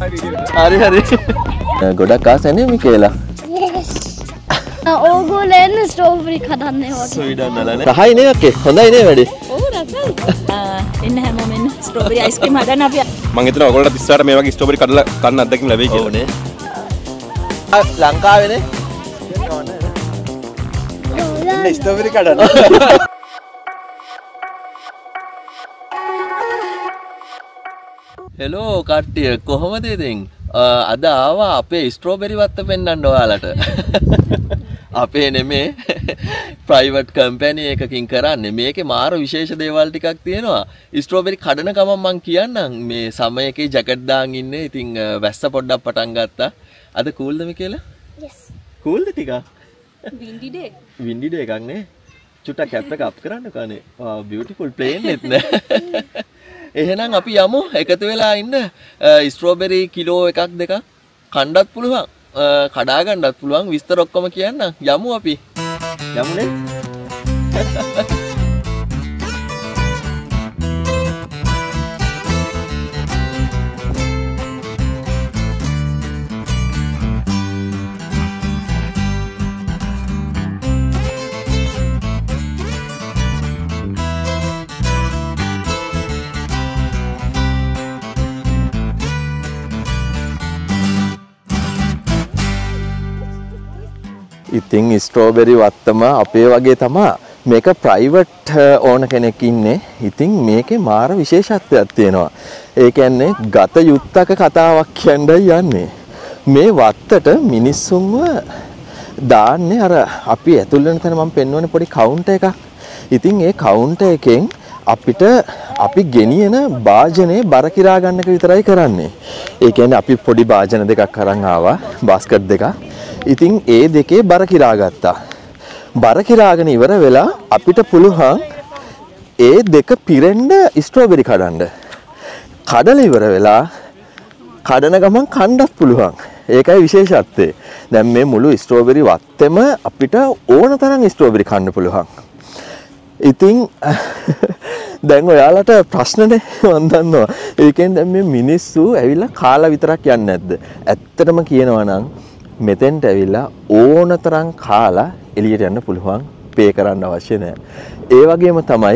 හරි හරි. ගොඩක් ආසනේ මිකේලා. ඕගොල්ලෝ එන්නේ ස්ට්‍රෝබෙරි කඩන්නේ වගේ. ස්වීඩන් වලනේ. රහයි නේ අක්කේ. හොඳයි නේ වැඩේ. ඔව් රසයි. එන්න හැමෝම එන්න ස්ට්‍රෝබෙරි අයිස්ක්‍රීම් හදන්න අපි. මම හිතනවා ඔයගොල්ලන්ට ඉස්සරහට මේ වගේ ස්ට්‍රෝබෙරි කඩලා කන්න අත්දැකීම් ලැබෙයි කියලා. ඕනේ. ලංකාවේනේ. එන්න ස්ට්‍රෝබෙරි කඩන්න. හෙලෝ කට්ටිය කොහොමද ඉතින්? අද ආවා අපේ ස්ට්‍රෝබෙරි වත්ත පෙන්වන්න ඔයාලට. අපේ නෙමේ ප්‍රයිවට් කම්පැනි එකකින් කරන්නේ. මේකේ මාර විශේෂ දේවල් ටිකක් තියෙනවා. ස්ට්‍රෝබෙරි කඩන ගමන් මං කියන්නම් මේ සමයකේ ජැකට් දාන් ඉන්නේ. ඉතින් වැස්ස පොඩ්ඩක් පටන් ගත්තා. අද කූල්ද මේකේලා? yes. කූල්ද ටිකක්? windy day. windy day එකක් නේ. චුට්ටක් කැප් එක අප් කරන්න කනේ. beautiful plane එත් නේ. එහෙනම් අපි යමු එකතු වෙලා ඉන්න ස්ට්‍රෝබෙරි කිලෝ එකක් දෙකක් කණ්ඩත් පුළුවන් කඩා ගන්නත් පුළුවන් විස්තර ඔක්කොම කියන්න යමු අපි යමුනේ ඉතින් ස්ට්‍රෝබෙරි වත්තම අපේ වගේ තමයි මේක ප්‍රයිවට් ඕන කෙනෙක් ඉන්නේ. ඉතින් මේකේ මාර විශේෂත්වයක් තියෙනවා. ඒ කියන්නේ ගත යුත්තක කතාවක් කියන්නයි යන්නේ. මේ වත්තට මිනිස්සුන්ව දාන්නේ අර අපි ඇතුල් වෙන තැන මම පෙන්වන්නේ පොඩි කවුන්ටර් එකක්. ඉතින් ඒ කවුන්ටර් එකෙන් අපිට අපි ගෙනියන භාජනේ බර කිරා ගන්න එක විතරයි කරන්නේ. ඒ කියන්නේ අපි පොඩි භාජන දෙකක් අරන් ආවා බාස්කට් දෙකක්. ඉතින් ඒ දෙකේ බර කිරා ගත්තා. බර කිරාගෙන ඉවර වෙලා අපිට පුළුවන් ඒ දෙක පිරෙන්න ස්ට්‍රෝබෙරි කඩන්න. කඩලා ඉවර වෙලා කඩන ගමන් කන්නත් පුළුවන්. ඒකයි විශේෂත්වය. දැන් මේ මුළු ස්ට්‍රෝබෙරි වත්තෙම අපිට ඕන තරම් ස්ට්‍රෝබෙරි කන්න පුළුවන්. ඉතින් දැන් ඔයාලට ප්‍රශ්නනේ මන් දන්නවා. ඒකෙන් දැන් මේ මිනිස්සු ඇවිල්ලා කාලා විතරක් යන්නේ නැද්ද? ඇත්තටම කියනවා නම් මෙතෙන්ට ඇවිල්ලා ඕන තරම් කාලා එළියට යන්න පුළුවන්. පේ කරන්න අවශ්‍ය නැහැ. ඒ වගේම තමයි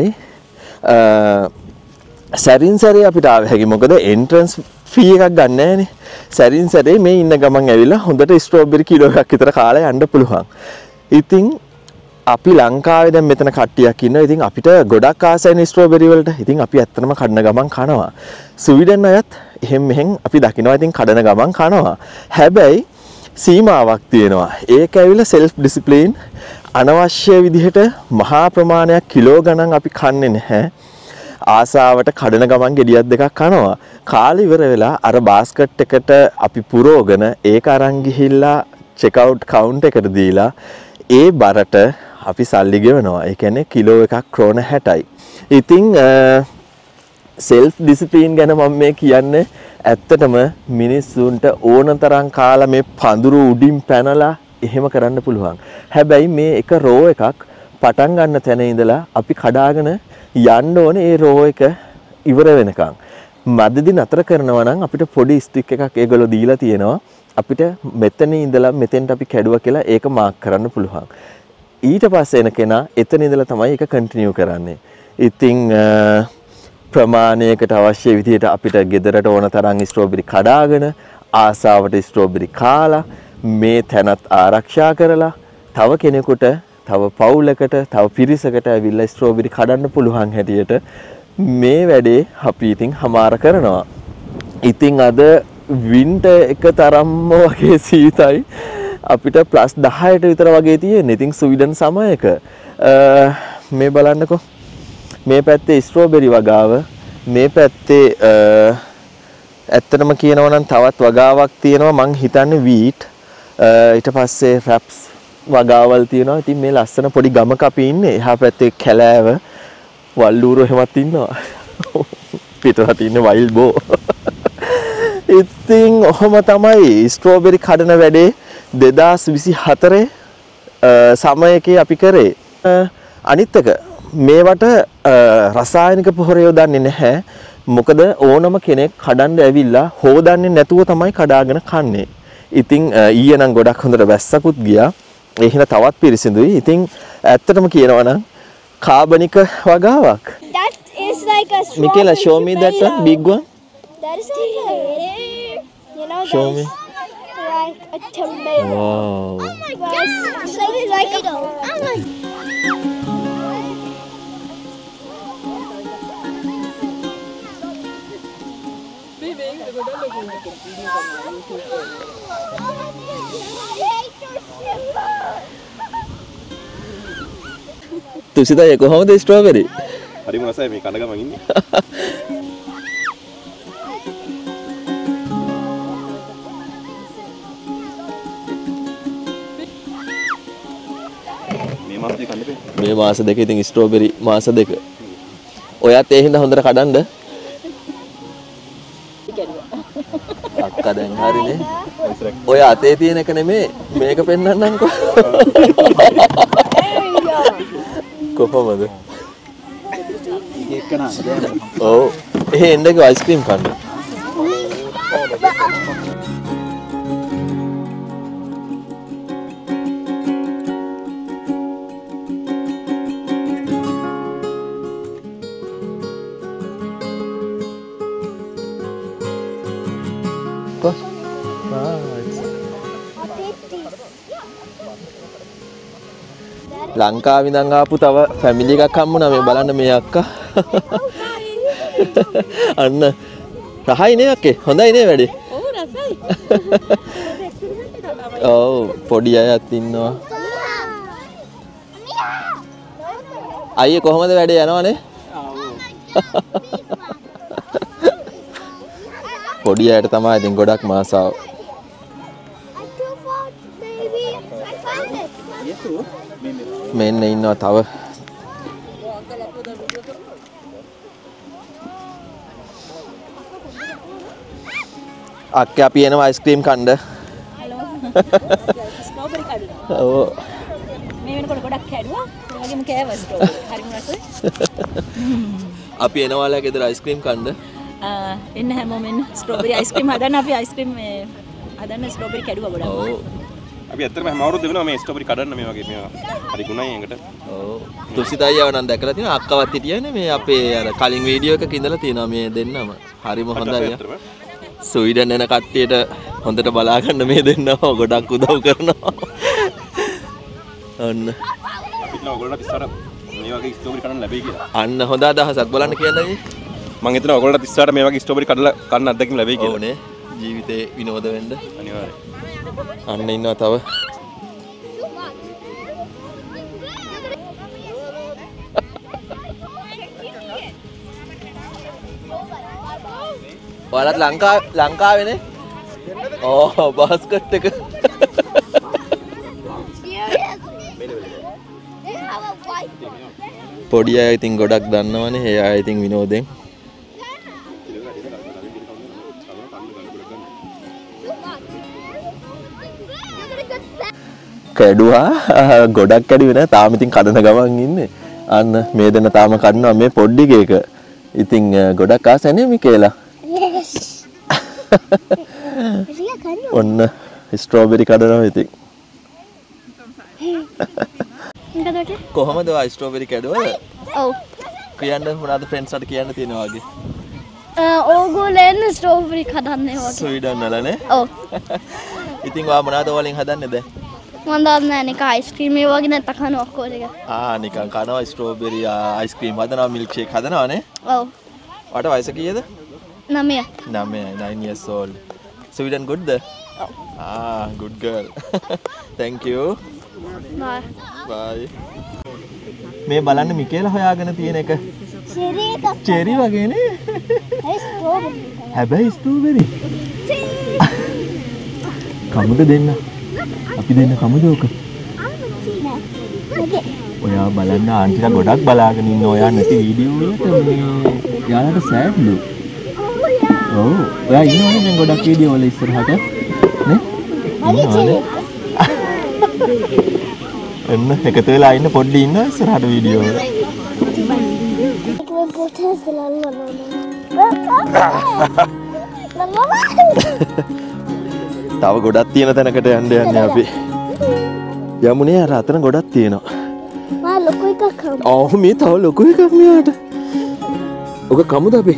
සැරින් සැරේ අපිට ආව හැකි. මොකද එන්ට්‍රන්ස් ෆී එකක් ගන්න නැහැනේ. සැරින් සැරේ මේ ඉන්න ගමන් ඇවිල්ලා හොඳට ස්ට්‍රෝබෙරි කිලෝ එකක් විතර කාලා යන්න පුළුවන්. ඉතින් අපි ලංකාවේ දැන් මෙතන කට්ටියක් ඉන්නවා. ඉතින් අපිට ගොඩක් ආසයිනේ ස්ට්‍රෝබෙරි වලට. ඉතින් අපි ඇත්තටම කඩන ගමන් කනවා. ස්වීඩන් අයත් එහෙම මෙහෙන් අපි දකිනවා. ඉතින් කඩන ගමන් කනවා. හැබැයි සීමාවක් තියෙනවා. ඒක ඇවිල්ලා සෙල්ෆ් ඩිසිප්ලින් අනවශ්‍ය විදිහට මහා ප්‍රමාණයක් කිලෝ ගණන් අපි කන්නේ නැහැ. ආසාවට කඩන ගමන් ගෙඩියක් දෙකක් කනවා. කාලේ ඉවර වෙලා අර බාස්කට් එකට අපි පුරවගෙන ඒක අරන් ගිහිල්ලා චෙක් අවුට් කවුන්ට් එකට දීලා ඒ බරට අපි සල්ලි ගෙවනවා. ඒ කියන්නේ කිලෝ එකක් ක්‍රෝන 60යි. ඉතින් සෙල්ෆ් ඩිසිප්ලින් ගැන මම මේ කියන්නේ ඇත්තටම මිනිස්සුන්ට ඕන තරම් කාලා මේ පඳුරු උඩින් පැනලා එහෙම කරන්න පුළුවන්. හැබැයි මේ එක රෝ එකක් පටන් ගන්න තැන ඉඳලා අපි කඩාගෙන යන්න ඕනේ ඒ රෝ එක ඉවර වෙනකන්. මැදදී නතර කරනවා නම් අපිට පොඩි ස්ටික් එකක් ඒගොල්ලෝ දීලා තියෙනවා. අපිට මෙතන ඉඳලා මෙතෙන්ට අපි කැඩුවා කියලා ඒක මාක් කරන්න පුළුවන්. ඊට පස්සේ එන කෙනා එතන ඉඳලා තමයි ඒක කන්ටිනියු කරන්නේ. ඉතින් ප්‍රමාණයකට අවශ්‍ය විදිහට අපිට ගෙදරට ඕන තරම් ස්ට්‍රෝබෙරි කඩාගෙන ආසාවට ස්ට්‍රෝබෙරි කාලා මේ තැනත් ආරක්ෂා කරලා තව කෙනෙකුට තව පවුලකට තව පිරිසකට ඇවිල්ලා ස්ට්‍රෝබෙරි කඩන්න පුළුවන් හැටියට මේ වැඩේ අපි ඉතින් හමාර කරනවා. ඉතින් අද වින්ටර් එක තරම්ම වගේ සීතයි. අපිට +10ට විතර වගේ තියෙන. ඉතින් ස්වීඩන් සමයක මේ බලන්නකෝ. මේ පැත්තේ ස්ට්‍රෝබෙරි වගාව, මේ පැත්තේ ඇත්තටම කියනවා නම් තවත් වගාවක් තියෙනවා. මං හිතන්නේ වීට්. ඊට පස්සේ රැප්ස් වගාවල් තියෙනවා. ඉතින් මේ ලස්සන පොඩි ගමක අපි ඉන්නේ. එහා පැත්තේ කැලෑව, වල්ලූරු එහෙමත් ඉන්නවා. පිටරට ඉන්නේ වයිල්ඩ් බෝ. ඉතින් ඔහොම තමයි ස්ට්‍රෝබෙරි කඩන වැඩේ 2024 සමයකේ අපි කරේ. අනිත් එක මේවට රසායනික පොහොර යොදන්නේ නැහැ. මොකද ඕනම කෙනෙක් කඩන්න ඇවිල්ලා හොදන්නේ නැතුව තමයි කඩාගෙන කන්නේ. ඉතින් ඊයේ නම් ගොඩක් හොඳට වැස්සකුත් ගියා. ඒ හින්දා තවත් පිරිසිදුයි. ඉතින් ඇත්තටම කියනවා නම් කාබනික වගාවක්. That is like a straw. Michaela, show me that one, big one. That is like a, you know, Show that me. is like a tomato. Wow. Oh my God. So it's like a, තුසිතා කොහොමද strawberry? හරිම රසයි මේ කඩ ගමන් ඉන්නේ. මේ මාස දෙක කන්න බෑ. මේ මාස දෙක ඉතින් ස්ට්‍රෝබෙරි මාස දෙක. ඔයත් ඒ හින්දා හොඳට කඩන්න. අක්කා දැන් හරිනේ. ඔය අතේ තියෙන එක නෙමේ මේක පෙන්නන්නම්කෝ. කොහොමද? ඒක නා ඔව්. එහෙ එන්නකෝ අයිස්ක්‍රීම් කන්න. ලංකාවේ ඉඳන් ආපු තව ෆැමිලි එකක් හම්බුණා මේ බලන්න මේ අක්කා. අන්න රහයි නේ අක්කේ. හොඳයි නේ වැඩේ. ඔව් රසයි. ඔව් පොඩි අයත් ඉන්නවා. අයියේ කොහමද වැඩේ යනවනේ? පොඩි අයට තමයි ඉතින් ගොඩක් මාසාව. මෙන්න ඉන්නවා තව. අක්කේ අපි එනවා අයිස්ක්‍රීම් කන්න. ස්ට්‍රෝබෙරි කඩුවා. ඔව්. මේ වෙනකොට ගොඩක් කැඩුවා. ඒ වගේම කෑවා ස්ට්‍රෝබෙරි. හරිම රසයි. අපි එනවාලා ගෙදර අයිස්ක්‍රීම් කන්න. එන්න හැමෝම එන්න ස්ට්‍රෝබෙරි අයිස්ක්‍රීම් හදන්න අපි අයිස්ක්‍රීම් මේ හදන්න ස්ට්‍රෝබෙරි කැඩුවා ගොඩක්. ඔව්. අපි ඇත්තටම හැම අවුරුද්දෙම වෙනවා මේ ස්ට්‍රෝබෙරි කඩන්න මේ වගේ මේවා. හරි ගුණයි ඒකට. ඔව්. තුසිතයියව නම් දැකලා තියෙනවා අක්කවත් හිටියනේ මේ අපේ අර කලින් වීඩියෝ එකක ඉඳලා තියෙනවා මේ දෙන්නම. හරිම හොඳයි. ස්වීඩන් එන කට්ටියට හොඳට බලා ගන්න මේ දෙන්නව ගොඩක් උදව් කරනවා. අන්න. අපිට නම් ඔයගොල්ලන්ට ඉස්සරහ මේ වගේ ස්ට්‍රෝබෙරි කන්න ලැබෙයි කියලා. අන්න හොඳ අදහසක් බලන්න කියන්නේ. මම හිතනවා ඔයගොල්ලන්ට ඉස්සරහ මේ වගේ ස්ට්‍රෝබෙරි කඩලා කන්න අත්දැකීම් ලැබෙයි කියලා. ඕනේ. ජීවිතේ විනෝද වෙන්න. අනිවාර්යයෙන්. අන්න ඉන්නවා තව. ඔයාලත් ලංකාවේනේ? ඕ බාස්කට් එක. පොඩි අය ඉතින් ගොඩක් දන්නවනේ. ඒ අය ඉතින් විනෝදෙන්. කැඩුවා ගොඩක් කැඩුවේ නෑ. තාම ඉතින් කඩන ගමන් ඉන්නේ. අන්න මේ දෙන්න තාම කඩනවා මේ පොඩි කේක. ඉතින් ගොඩක් ආසනේ මිකේලා. yes. ඔන්න ස්ට්‍රෝබෙරි කඩනවා ඉතින්. කොහමද ඔය ස්ට්‍රෝබෙරි කැඩුවා? ඔව්. කියන්න මොනවද ෆ්‍රෙන්ඩ්ස් අට කියන්න තියෙනවා වගේ? ඕගොල්ලෝ එන්න ස්ට්‍රෝබෙරි කඩන්නේ වගේ. ස්වීඩන් වලනේ? ඔව්. ඉතින් ඔයා මොනවද වලින් හදන්නේ දැන්? මම දන්නේ නිකන් අයිස්ක්‍රීම් ඒ වගේ නැත්නම් කන ඔක්කොම එක. නිකන් කනවා ස්ට්‍රෝබෙරි අයිස්ක්‍රීම් හදනවා මිල්ක් ෂේක් හදනවානේ? ඔව්. ඔයාට වයස කීයද? 9. 9 years old. Sweden good? Oh. Good girl. Thank you. Bye. Bye. මේ බලන්න මිකේලා හොයාගෙන තියෙන එක. චෙරි වගේනේ. හැබැයි ස්ට්‍රෝබෙරි. කමුද දෙන්න? අපි දෙන්න කමුද ඔක? ඔයා බලන්න ආන්ටිලා ගොඩක් බලාගෙන ඉන්න ඔයා නැති වීඩියෝ වලට මේ යාළුවට සෑඩ්ලු. ඔව්. ඔයා ඉන්නවනේ දැන් ගොඩක් වීඩියෝ වල ඉස්සරහට. නේ? ඉන්නවනේ. එන්න එකතු වෙලා ඉන්න පොඩ්ඩි ඉන්න ඉස්සරහට වීඩියෝ වල. තව ගොඩක් තියෙන තැනකට යන්න යන්නේ අපි. යමුනේ අර අතන ගොඩක් තියෙනවා. මා ලොකු එකක් කමු. ඔව් මේ තව ලොකු එකක් මෙයාට. ඔක කමුද අපි?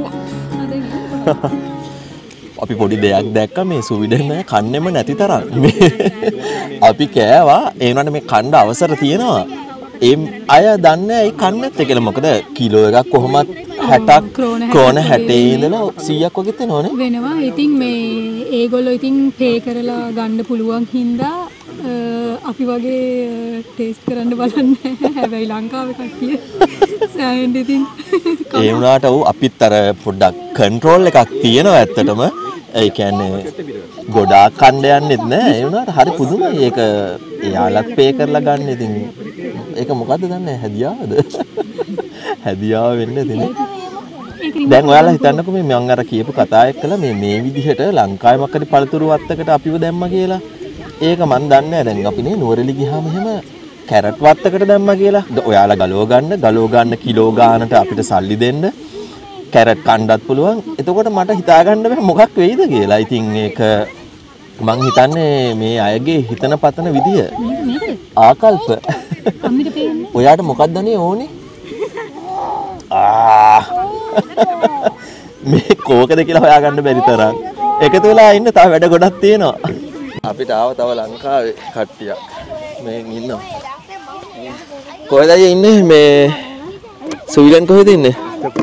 අපි පොඩි දෙයක් දැක්කා මේ ස්වීඩන් අය කන්නේම නැති තරම්. අපි කෑවා ඒ වුණාට මේ කන්න අවසර තියෙනවා. ඒ අය දන්නේ ඇයි කන්නේ නැත්තේ කියලා. මොකද කිලෝ එකක් කොහොමත් 60ක් ක්‍රෝන 60 ඉඳලා 100ක් වගේ තියෙනවනේ. වෙනවා. ඉතින් මේ ඒගොල්ලෝ ඉතින් පේ කරලා ගන්න පුළුවන් හින්දා අපි වගේ ටේස්ට් කරන්න බලන්නේ. හැබැයි ලංකාවේ කට්ටිය සෑහෙන්න ඉතින් ඒ වුණාට අපිත් අර පොඩ්ඩක් කන්ට්‍රෝල් එකක් තියෙනවා ඇත්තටම. ඒ කියන්නේ ගොඩාක් කන්න යන්නෙත් නෑ. ඒ වුණාට හරි පුදුමයි. ඒක එයාලත් පේ කරලා ගන්න. ඉතින් ඒක මොකද්ද දන්නේ හැදියාවද? හැදියාව වෙන්නේ තියෙන්නේ. දැන් ඔයාලා හිතන්නකෝ මේ මම අර කියපු කතා එක්කලා මේ විදිහට ලංකාවේ මොකද පළතුරු වත්තකට අපිව දැම්මා කියලා. ඒක මන් දන්නේ නැහැ. දැන් අපි නේ නුවරඑළි ගියාම එහෙම කැරට් වත්තකට දැම්මා කියලා. ඔයාලා ගලව ගන්න කිලෝ ගානට අපිට සල්ලි දෙන්න. කැරට් කන්නත් පුළුවන්. එතකොට මට හිතා ගන්න බෑ මොකක් වෙයිද කියලා. ඉතින් ඒක මං හිතන්නේ මේ අයගේ හිතන පතන විදිය. ආකල්ප. අම්මිට පේන්නේ. ඔයාට මොකක්ද නේ ඕනේ? මේ කෝකද කියලා හොයාගන්න බැරි තරම්. එකතු වෙලා ඉන්න තව වැඩ ගොඩක් තියෙනවා. අපිට ආව තව ලංකාවේ කට්ටියක්. මේ ඉන්නවා. කොහෙද ඉන්නේ මේ ස්වීඩන් කොහෙද ඉන්නේ?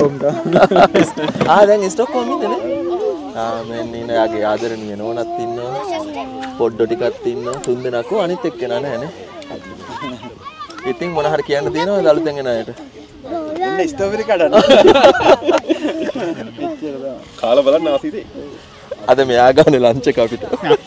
දැන් ස්ටොක්හෝම් ඉන්නේනේ. මෙන්න ඉන්න යාගේ ආදරණීය නෝනත් ඉන්නවා. පොඩ්ඩෝ ටිකක් ඉන්නවා. තුන්දෙනාක් අනිත් එක්කෙනා නෑනේ. ඉතින් මොන හරි කියන්න තියෙනවද අලුතෙන් එන අයට? ඉන්න ස්ට්‍රෝබෙරි කඩන්න. කාලා බලන්න ආසීතේ. අද මෙයා ගානේ ලන්ච් එක අපිට.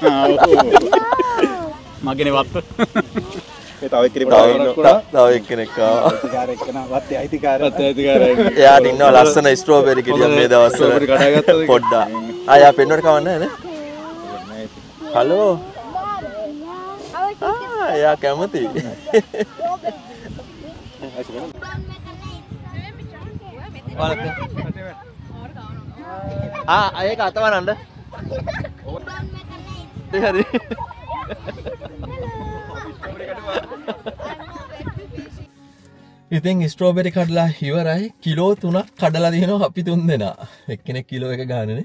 මගේනේ වත්ත. ඒ තව එක්කෙනෙක් ආවා. එයාට ඉන්නවා ලස්සන ස්ට්‍රෝබෙරි ගෙඩියක් මේ දවස්වල. පොඩ්ඩක්. ආයා පෙන්වන්න කවන්නේ නේ? හලෝ. එයා කැමති. ඒක අතවනන්න. හරි. ඉතින් ස්ට්‍රෝබෙරි කඩලා ඉවරයි. කිලෝ 3ක් කඩලා දිනනවා අපි 3 දෙනා. එක්කෙනෙක් කිලෝ එක ගන්නනේ.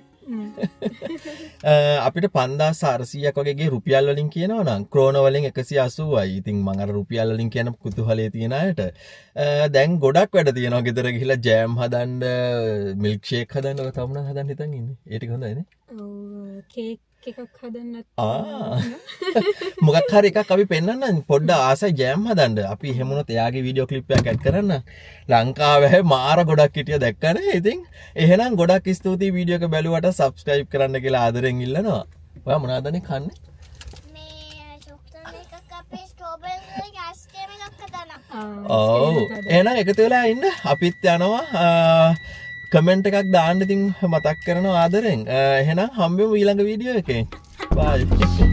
අපිට 5400ක් වගේගේ රුපියල් වලින් කියනවා නම් ක්‍රෝන වලින් 180යි. ඉතින් මම අර රුපියල් වලින් කියන කුතුහලයේ තියෙන අයට දැන් ගොඩක් වැඩ තියෙනවා. ගෙදර ගිහිල්ලා ජෑම් හදන්න, මිල්ක් ෂේක් හදන්න, ඔය තමුණ හදන්න හිතන් ඉන්නේ. ඒ ටික හොඳයි නේ? ඔව් කේක් එකක් හදන්නත්. මොකක් හරි එකක් අපි පෙන්නන්න පොඩ්ඩ ආසයි ජෑම් හදන්න. අපි එහෙමුණොත් එයාගේ වීඩියෝ ක්ලිප් එකක් ඇඩ් කරන්න. ලංකාවේ මාර ගොඩක් හිටිය දැක්කනේ. ඉතින් එහෙනම් ගොඩක් ස්තුතියි වීඩියෝ එක බැලුවට සබ්ස්ක්‍රයිබ් කරන්න කියලා ආදරෙන් ඉල්ලනවා. ඔයා මොනවද නේ කන්නේ? මේ චොක්ලට් එකක් අපේ ස්ට්‍රෝබෙරි අයිස්ක්‍රීම් එකක් හදන්න. ඔව්. එහෙනම් එකතු වෙලා ඉන්න. අපිත් යනවා. කමෙන්ට් එකක් දාන්න ඉතින් මතක් කරනවා ආදරෙන්. එහෙනම් හම්බෙමු ඊළඟ වීඩියෝ එකේ. බයි.